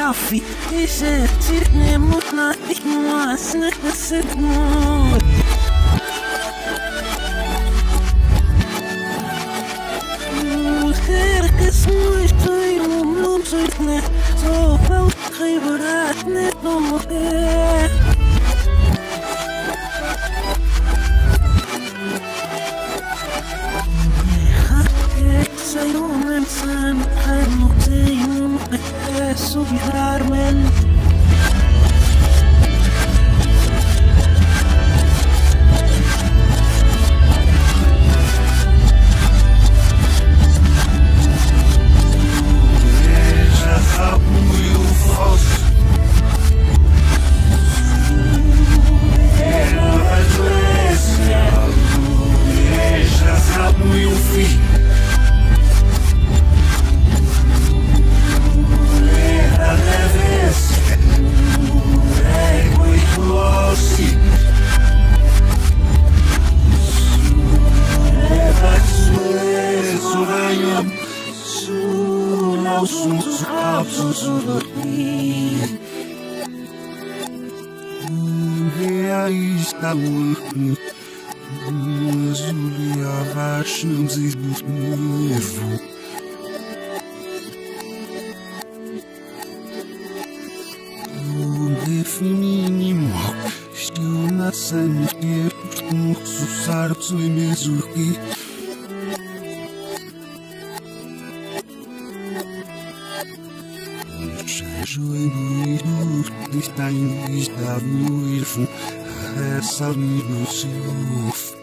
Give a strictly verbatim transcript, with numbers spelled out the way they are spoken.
Afi, ise cirne mutna ikmas nesedmut. Herkes moest om lomzerne, zo fout gebeurt net nog meer. Sayom insan kan sayom subharmen. Está muito Julia Vachnos e Nevo. O definimos estou na cena que por um sussar pessoa mesmo que está em lista do irfo essa minha